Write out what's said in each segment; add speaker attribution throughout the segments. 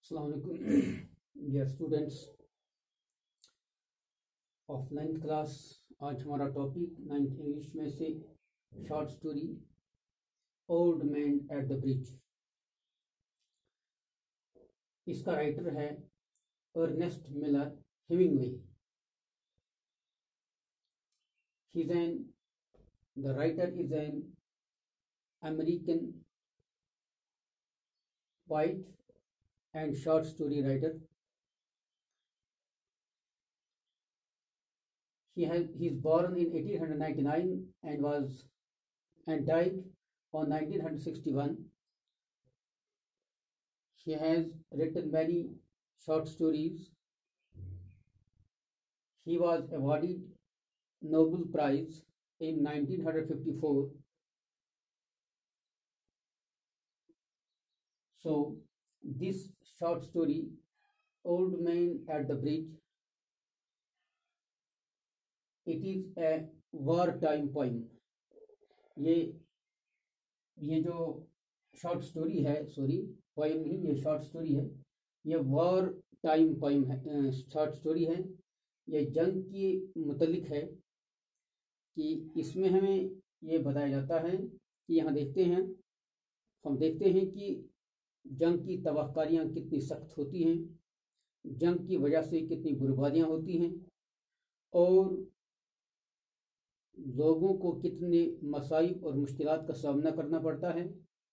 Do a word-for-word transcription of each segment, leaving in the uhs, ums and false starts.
Speaker 1: अस्सलाम वालेकुम dear students of ninth class. आज हमारा टॉपिक नाइन्थ इंग्लिश में से short story old man at the bridge. इसका राइटर है Ernest Miller Hemingway. He's an the writer is an American poet and short story writer. He has he is born in eighteen ninety-nine and was and died on nineteen sixty-one. He has written many short stories. He was awarded Nobel Prize in nineteen fifty-four. So this short story, Old Man at the Bridge, it is a wartime poem. ये ये जो short story है, sorry poem नहीं, ये short story है। ये war time poem है, short story है। ये जंग के मुतल्लिक है कि इसमें हमें ये बताया जाता है कि यहाँ देखते हैं हम देखते हैं कि जंग की तबाहकारियाँ कितनी सख्त होती हैं, जंग की वजह से कितनी बर्बादियाँ होती हैं और लोगों को कितने मसाइब और मुश्किलात का सामना करना पड़ता है।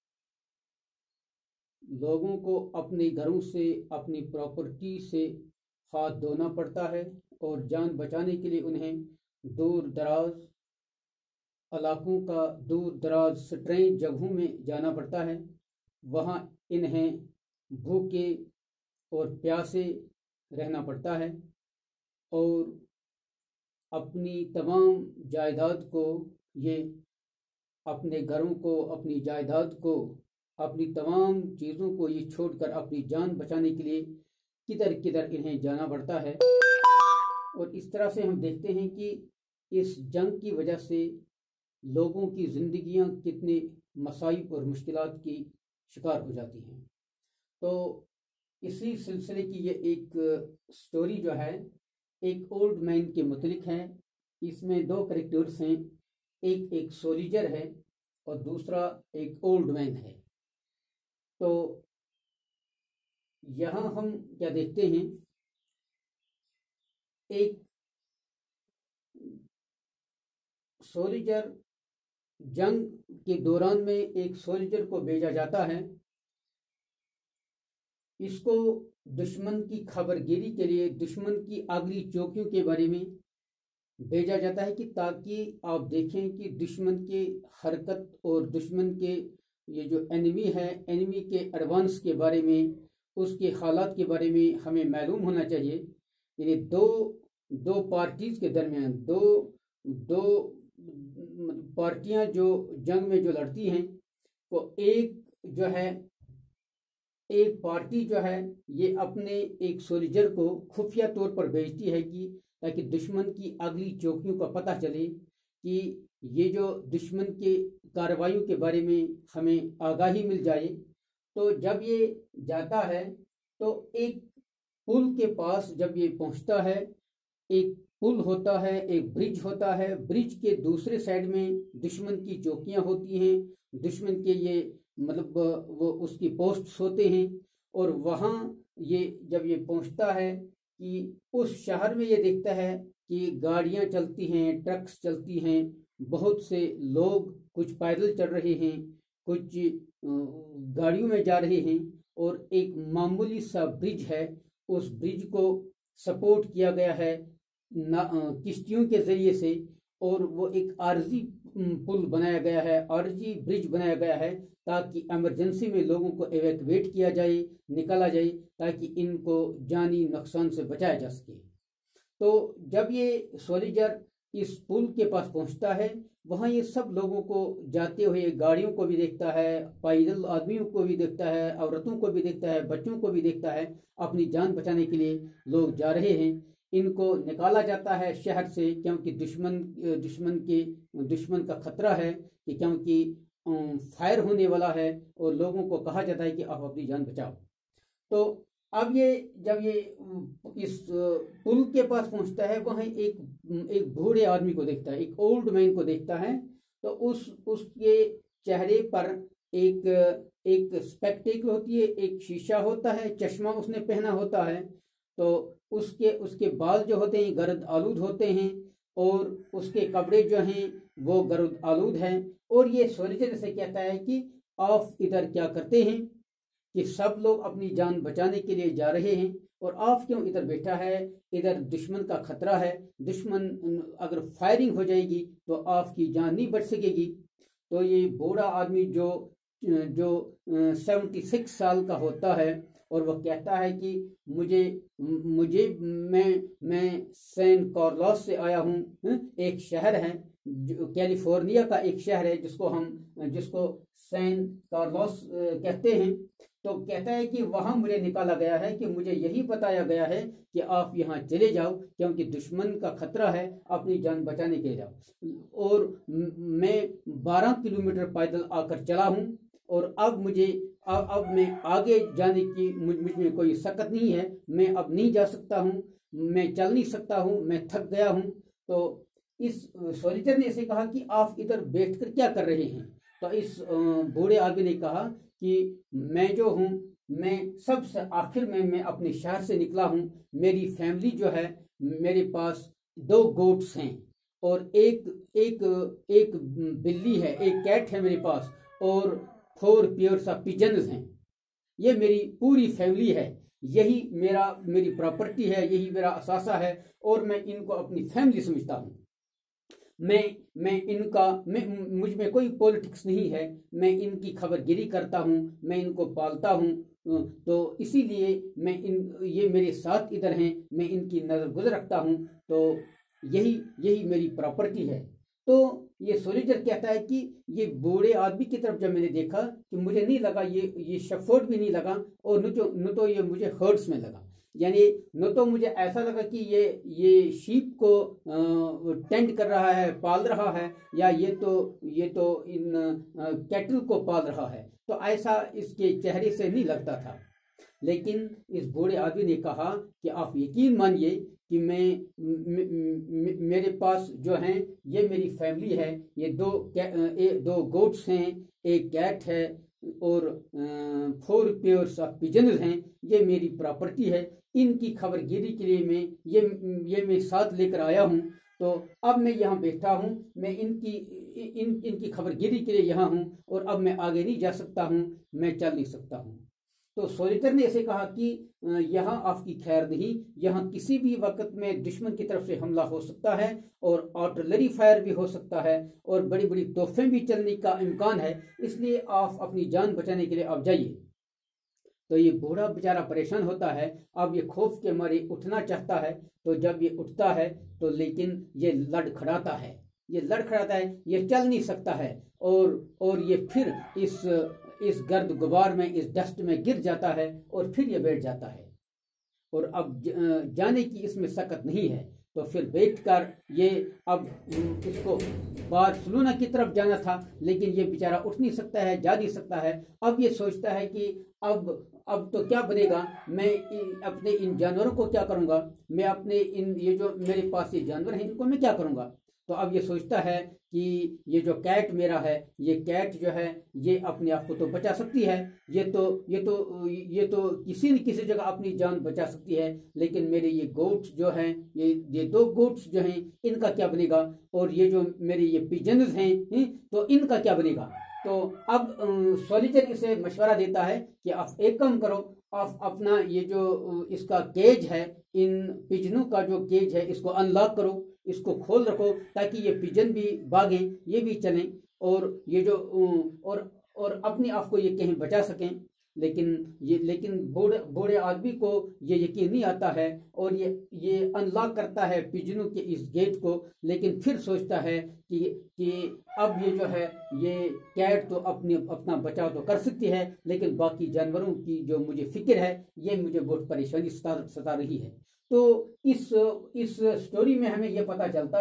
Speaker 1: लोगों को अपने घरों से, अपनी प्रॉपर्टी से हाथ धोना पड़ता है और जान बचाने के लिए उन्हें दूर दराज इलाकों का, दूर दराज स्ट्रेंज जगहों में जाना पड़ता है। वहाँ इन्हें भूखे और प्यासे रहना पड़ता है और अपनी तमाम जायदाद को, ये अपने घरों को, अपनी जायदाद को, अपनी तमाम चीज़ों को ये छोड़कर अपनी जान बचाने के लिए किधर किधर इन्हें जाना पड़ता है। और इस तरह से हम देखते हैं कि इस जंग की वजह से लोगों की ज़िंदगियां कितने मसाइब और मुश्किलात की शिकार हो जाती हैं। तो इसी सिलसिले की ये एक स्टोरी जो है एक ओल्ड मैन के मुतलिक है। इसमें दो कैरेक्टर्स हैं, एक एक सोल्जर है और दूसरा एक ओल्ड मैन है। तो यहाँ हम क्या देखते हैं, एक सोल्जर, जंग के दौरान में एक सोल्जर को भेजा जाता है। इसको दुश्मन की खबरगिरी के लिए, दुश्मन की अगली चौकियों के बारे में भेजा जाता है कि ताकि आप देखें कि दुश्मन के हरकत और दुश्मन के ये जो एनिमी है, एनिमी के एडवांस के बारे में, उसके हालात के बारे में हमें मालूम होना चाहिए। यानी दो दो पार्टीज के दरमियान, दो दो पार्टियां जो जंग में जो लड़ती हैं, तो एक जो है एक पार्टी जो है ये अपने एक सोल्जर को खुफिया तौर पर भेजती है कि ताकि दुश्मन की अगली चौकियों का पता चले कि ये जो दुश्मन के कार्रवाइयों के बारे में हमें आगाही मिल जाए। तो जब ये जाता है तो एक पुल के पास जब ये पहुंचता है, एक पुल होता है, एक ब्रिज होता है। ब्रिज के दूसरे साइड में दुश्मन की चौकियां होती हैं, दुश्मन के ये मतलब वो उसकी पोस्ट्स होते हैं। और वहाँ ये जब ये पहुंचता है कि उस शहर में ये देखता है कि गाड़ियां चलती हैं, ट्रक्स चलती हैं, बहुत से लोग, कुछ पैदल चल रहे हैं, कुछ गाड़ियों में जा रहे हैं और एक मामूली सा ब्रिज है। उस ब्रिज को सपोर्ट किया गया है किश्तियों के जरिए से और वो एक आर्जी पुल बनाया गया है, आर्जी ब्रिज बनाया गया है ताकि इमरजेंसी में लोगों को एवैक्यूएट किया जाए, निकाला जाए, ताकि इनको जानी नुकसान से बचाया जा सके। तो जब ये सोल्जर इस पुल के पास पहुंचता है, वहाँ ये सब लोगों को जाते हुए, गाड़ियों को भी देखता है, पैदल आदमियों को भी देखता है, औरतों को भी देखता है, बच्चों को भी देखता है। अपनी जान बचाने के लिए लोग जा रहे हैं। इनको निकाला जाता है शहर से क्योंकि दुश्मन दुश्मन के दुश्मन का खतरा है कि क्योंकि फायर होने वाला है और लोगों को कहा जाता है कि आप अपनी जान बचाओ। तो अब ये जब ये इस पुल के पास पहुंचता है, वहां एक एक बूढ़े आदमी को देखता है, एक ओल्ड मैन को देखता है। तो उस उसके चेहरे पर एक एक स्पेक्टेकल होती है, एक शीशा होता है, चश्मा उसने पहना होता है। तो उसके उसके बाल जो होते हैं गर्द आलूद होते हैं, और उसके कपड़े जो हैं वो गर्द आलूद हैं। और ये सोल्जर से कहता है कि आप इधर क्या करते हैं, कि सब लोग अपनी जान बचाने के लिए जा रहे हैं और आप क्यों इधर बैठा है, इधर दुश्मन का खतरा है, दुश्मन अगर फायरिंग हो जाएगी तो आपकी जान नहीं बच सकेगी। तो ये बूढ़ा आदमी जो जो सेवेंटी सिक्स साल का होता है, और वह कहता है कि मुझे मुझे मैं मैं सैन कार्लोस से आया हूँ। एक शहर है जो कैलिफोर्निया का एक शहर है जिसको हम जिसको सैन कार्लोस कहते हैं। तो कहता है कि वहां मुझे निकाला गया है, कि मुझे यही बताया गया है कि आप यहाँ चले जाओ क्योंकि दुश्मन का खतरा है, अपनी जान बचाने के लिए जाओ। और मैं बारह किलोमीटर पैदल आकर चला हूँ, और अब मुझे अब अब मैं आगे जाने की मुझ में कोई सकत नहीं है, मैं अब नहीं जा सकता हूँ, मैं चल नहीं सकता हूँ, मैं थक गया हूँ। तो इस सोल्जर ने इसे कहा कि आप इधर बैठकर क्या कर रहे हैं। तो इस बूढ़े आदमी ने कहा कि मैं जो हूँ, मैं सबसे आखिर में मैं अपने शहर से निकला हूँ। मेरी फैमिली जो है, मेरे पास दो गोट्स हैं और एक एक एक बिल्ली है, एक कैट है मेरे पास, और फोर पेयर्स ऑफ पिजन्स हैं। ये मेरी पूरी फैमिली है, यही मेरा मेरी प्रॉपर्टी है, यही मेरा असासा है, और मैं इनको अपनी फैमिली समझता हूँ। मैं मैं इनका मैं मुझ में कोई पॉलिटिक्स नहीं है, मैं इनकी खबरगिरी करता हूँ, मैं इनको पालता हूँ। तो इसीलिए मैं इन ये मेरे साथ इधर हैं, मैं इनकी नज़र गुजर रखता हूँ। तो यही यही मेरी प्रॉपर्टी है। तो ये सोल्जर कहता है कि ये बूढ़े आदमी की तरफ जब मैंने देखा कि मुझे नहीं लगा ये ये शेफर्ड भी नहीं लगा, और न तो न तो ये मुझे हर्ड्स में लगा, यानी न तो मुझे ऐसा लगा कि ये ये शीप को टेंड कर रहा है, पाल रहा है, या ये तो ये तो इन कैटल को पाल रहा है। तो ऐसा इसके चेहरे से नहीं लगता था। लेकिन इस बूढ़े आदमी ने कहा कि आप यकीन मानिए कि मैं म, म, मेरे पास जो हैं ये मेरी फैमिली है, ये दो ए, दो गोट्स हैं, एक कैट है, और फोर पेयर्स ऑफ पिजन्स हैं। ये मेरी प्रॉपर्टी है, इनकी खबरगिरी के लिए मैं ये ये मैं साथ लेकर आया हूँ। तो अब मैं यहाँ बैठा हूँ, मैं इनकी इन इनकी खबरगिरी के लिए यहाँ हूँ, और अब मैं आगे नहीं जा सकता हूँ, मैं चल नहीं सकता हूँ। तो सोल्जर ने ऐसे कहा कि यहाँ आपकी खैर नहीं, यहाँ किसी भी वक्त में दुश्मन की तरफ से हमला हो सकता है, और आर्टिलरी फायर भी हो सकता है, और बड़ी बड़ी तोहफें भी चलने का इम्कान है, इसलिए आप अपनी जान बचाने के लिए आप जाइए। तो ये बूढ़ा बेचारा परेशान होता है, अब ये खौफ के मारे उठना चाहता है। तो जब ये उठता है तो लेकिन ये लड़खड़ाता है, ये लड़खड़ाता है, ये चल नहीं सकता है, और और ये फिर इस इस गर्द गुबार में, इस डस्ट में गिर जाता है, और फिर ये बैठ जाता है। और अब जाने की इसमें सकत नहीं है। तो फिर बैठकर ये अब इसको बार्सिलोना की तरफ जाना था, लेकिन ये बेचारा उठ नहीं सकता है, जा नहीं सकता है। अब ये सोचता है कि अब अब तो क्या बनेगा, मैं इन, अपने इन जानवरों को क्या करूंगा, मैं अपने इन ये जो मेरे पास ये जानवर हैं इनको मैं क्या करूंगा। तो अब ये सोचता है कि ये जो कैट मेरा है, ये कैट जो है ये अपने आप को तो बचा सकती है, ये तो ये तो ये तो किसी न किसी जगह अपनी जान बचा सकती है, लेकिन मेरे ये गोट्स जो हैं, ये ये दो गोट्स जो हैं, इनका क्या बनेगा, और ये जो मेरे ये पिजन्स हैं, तो इनका क्या बनेगा। तो अब सोल्जर इसे मशवरा देता है कि आप एक काम करो, आप अपना ये जो इसका केज है, इन पिजनों का जो केज है इसको अनलॉक करो, इसको खोल रखो, ताकि ये पिजन भी भागें, ये भी चलें, और ये जो और और अपने आप को ये कहीं बचा सकें। लेकिन ये लेकिन बूढ़े बूढ़े आदमी को ये यकीन नहीं आता है, और ये ये अनलॉक करता है पिजनों के इस गेट को, लेकिन फिर सोचता है कि कि अब ये जो है ये कैट तो अपने अपना बचाव तो कर सकती है, लेकिन बाकी जानवरों की जो मुझे फिक्र है, ये मुझे बहुत परेशानी सता सता रही है। तो इस इस स्टोरी में हमें यह पता चलता है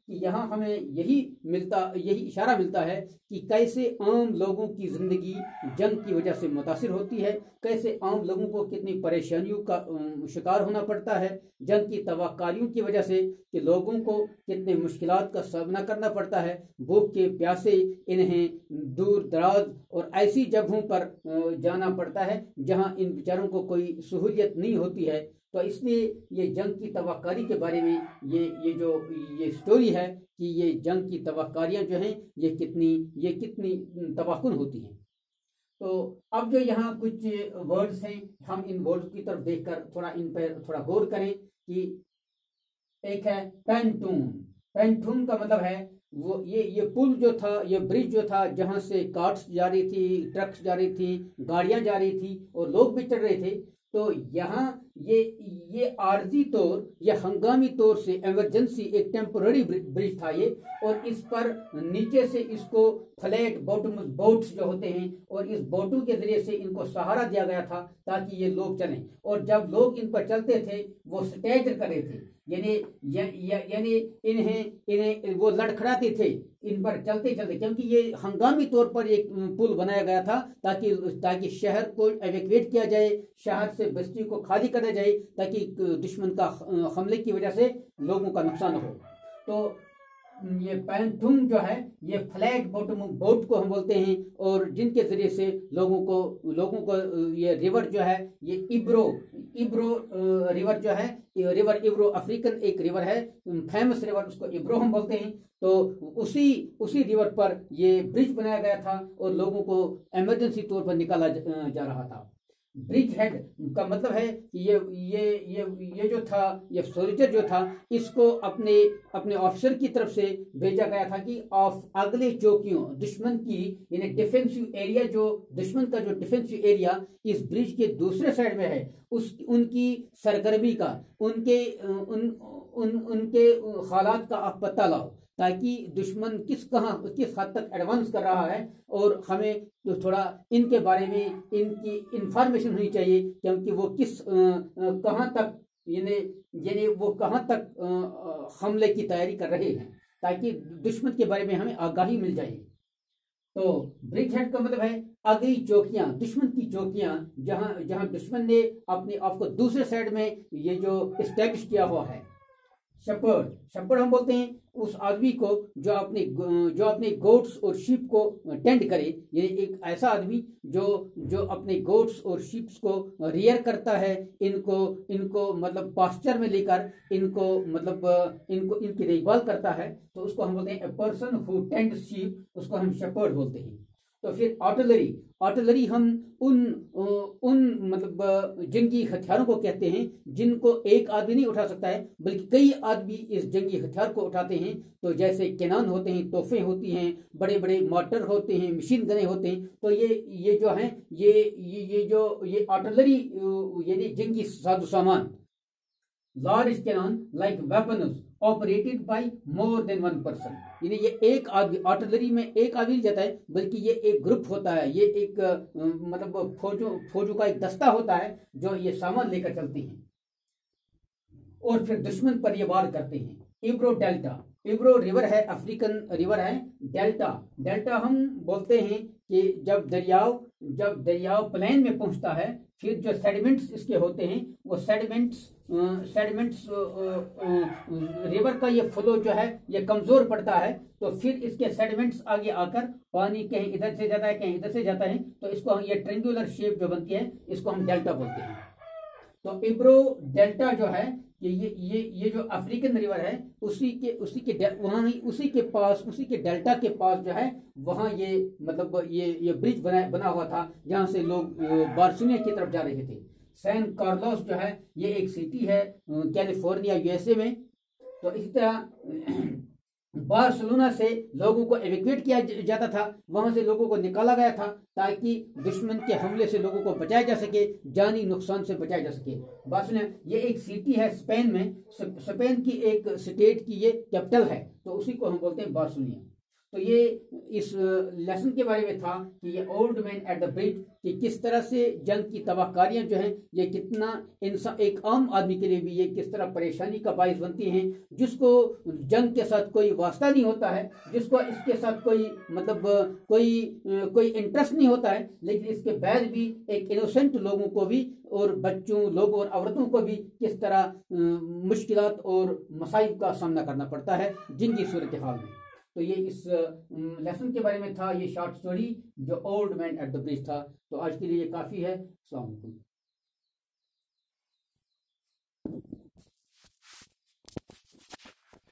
Speaker 1: कि यहाँ हमें यही मिलता यही इशारा मिलता है कि कैसे आम लोगों की जिंदगी जंग की वजह से मुतासिर होती है, कैसे आम लोगों को कितनी परेशानियों का शिकार होना पड़ता है जंग की तबाहकारियों की वजह से, कि लोगों को कितने मुश्किलात का सामना करना पड़ता है, भूख के प्यासे इन्हें दूर दराज और ऐसी जगहों पर जाना पड़ता है जहां इन बेचारों को कोई सहूलियत नहीं होती है। तो इसलिए ये जंग की तबाहकारी के बारे में ये ये जो ये स्टोरी है कि ये जंग की तबाहकारियां जो हैं ये कितनी ये कितनी तबाहकुन होती हैं। तो अब जो यहाँ कुछ वर्ड्स हैं, हम इन वर्ड्स की तरफ देखकर थोड़ा इन पर थोड़ा गौर करें कि एक है पेंटून। पेंटून का मतलब है वो ये ये पुल जो था, ये ब्रिज जो था, जहां से कार्स जा रही थी, ट्रक्स जा रही थी, गाड़ियां जा रही थी और लोग भी चढ़ रहे थे। तो यहाँ ये ये आर्जी तौर या हंगामी तौर से इमरजेंसी एक टेम्पोररी ब्रिज था ये, और इस पर नीचे से इसको फ्लैट बॉटम बोट्स जो होते हैं और इस बोटों के जरिए से इनको सहारा दिया गया था ताकि ये लोग चलें, और जब लोग इन पर चलते थे वो स्टेज कर रहे थे, यानी यानी इन्हें इन्हें वो लड़खड़ाते थे इन पर चलते चलते, क्योंकि ये हंगामी तौर पर एक पुल बनाया गया था ताकि ताकि शहर को एवेक्यूएट किया जाए, शहर से बस्ती को खाली करा जाए ताकि दुश्मन का हमले की वजह से लोगों का नुकसान हो। तो ये पेंटून जो है ये फ्लैट बॉटम बोट को हम बोलते हैं, और जिनके जरिए से लोगों को लोगों को ये रिवर जो है ये इब्रो इब्रो रिवर जो है, रिवर इब्रो अफ्रीकन एक रिवर है, फेमस रिवर, उसको इब्रो हम बोलते हैं। तो उसी उसी रिवर पर ये ब्रिज बनाया गया था और लोगों को इमरजेंसी तौर पर निकाला जा रहा था। ब्रिज हेड का मतलब है कि ये ये ये ये जो था, ये सोल्जर जो था, इसको अपने अपने ऑफिसर की तरफ से भेजा गया था कि ऑफ अगले चौकियों दुश्मन की, यानी डिफेंसिव एरिया, जो दुश्मन का जो डिफेंसिव एरिया इस ब्रिज के दूसरे साइड में है, उस उनकी सरगर्मी का, उनके उन, उन उनके हालात का आप पता लाओ ताकि दुश्मन किस कहाँ किस हद तक एडवांस कर रहा है, और हमें तो थोड़ा इनके बारे में इनकी इंफॉर्मेशन होनी चाहिए, क्योंकि वो किस कहाँ तक यानी यानी वो कहाँ तक आ, हमले की तैयारी कर रहे हैं, ताकि दुश्मन के बारे में हमें आगाही मिल जाए। तो ब्रिज हेड का मतलब है अगली चौकियां, दुश्मन की चौकियां, जहां जहां दुश्मन ने अपने आप को दूसरे साइड में ये जो इस्टेब्लिश किया हुआ है। शेपर्ड शेपर्ड हम बोलते हैं उस आदमी को जो अपने जो अपने गोट्स और शीप को टेंड करे, यानी एक ऐसा आदमी जो जो अपने गोट्स और शीप्स को रियर करता है, इनको इनको मतलब पास्चर में लेकर इनको मतलब इनको इनकी देखभाल करता है, तो उसको हम बोलते हैं a person who tend sheep, उसको हम शेपर्ड बोलते हैं। तो फिर आर्टिलरी आर्टिलरी हम उन उन मतलब जंगी हथियारों को कहते हैं जिनको एक आदमी नहीं उठा सकता है बल्कि कई आदमी इस जंगी हथियार को उठाते हैं। तो जैसे कैनन होते हैं, तोहफे होती हैं, बड़े बड़े मोटर होते हैं, मशीन गने होते हैं। तो ये ये जो हैं ये ये ये जो ये आर्टिलरी यानी जंगी साजो सामान, large cannon like weapons operated by more than one person, यानी ये एक आदमी, आर्टिलरी में एक आदमी जाता है बल्कि ये एक ग्रुप होता है, ये एक मतलब फौजों फौजों का एक दस्ता होता है जो ये सामान लेकर चलते हैं और फिर दुश्मन पर ये वार करते हैं। इब्रो डेल्टा, इब्रो रिवर है, अफ्रीकन रिवर है। डेल्टा डेल्टा हम बोलते हैं कि जब दरियाव जब दरियाव प्लेन में पहुंचता है, फिर जो सेडिमेंट्स इसके होते हैं वो सेडिमेंट्स सेडिमेंट्स रिवर का ये फ्लो जो है ये कमजोर पड़ता है, तो फिर इसके सेडिमेंट्स आगे आकर पानी कहीं इधर से जाता है कहीं इधर से जाता है, तो इसको हम ये ट्रेंगुलर शेप जो बनती है इसको हम डेल्टा बोलते हैं। तो इब्रो डेल्टा जो है ये ये ये जो अफ्रीकन रिवर है उसी के उसी के वहां ही उसी के पास उसी के डेल्टा के पास जो है वहां ये मतलब ये ये ब्रिज बना बना हुआ था जहां से लोग बार्सिलोना की तरफ जा रहे थे। सैन कार्लोस जो है ये एक सिटी है कैलिफोर्निया यूएसए में। तो इसी तरह बार्सिलोना से लोगों को एवेक्यूएट किया जाता था, वहां से लोगों को निकाला गया था ताकि दुश्मन के हमले से लोगों को बचाया जा सके, जानी नुकसान से बचाया जा सके। बार्सिलोना ये एक सिटी है स्पेन में, स्पेन की एक स्टेट की ये कैपिटल है, तो उसी को हम बोलते हैं बार्सिलोना। तो ये इस लेसन के बारे में था कि ये old man at the bridge, कि किस तरह से जंग की तबाहकारियां जो हैं ये कितना इंसान, एक आम आदमी के लिए भी ये किस तरह परेशानी का बायस बनती हैं, जिसको जंग के साथ कोई वास्ता नहीं होता है, जिसको इसके साथ कोई मतलब कोई कोई इंटरेस्ट नहीं होता है, लेकिन इसके बाद भी एक इनोसेंट लोगों को भी और बच्चों लोगों और औरतों को भी किस तरह मुश्किलात और मसाइब का सामना करना पड़ता है जिनकी सूरत हाल में। तो ये इस लेसन के बारे में था, ये शॉर्ट स्टोरी जो old man at the bridge था। तो आज के लिए ये काफ़ी है। अस्सलाम वालेकुम।